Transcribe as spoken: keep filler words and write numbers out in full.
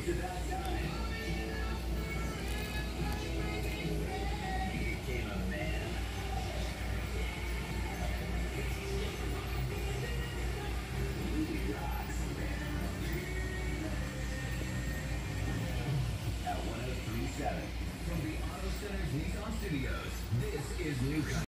to that time. He became a man. Movie rocks. At one oh three point seven from the Auto Center's Nissan Studios, this is New Country.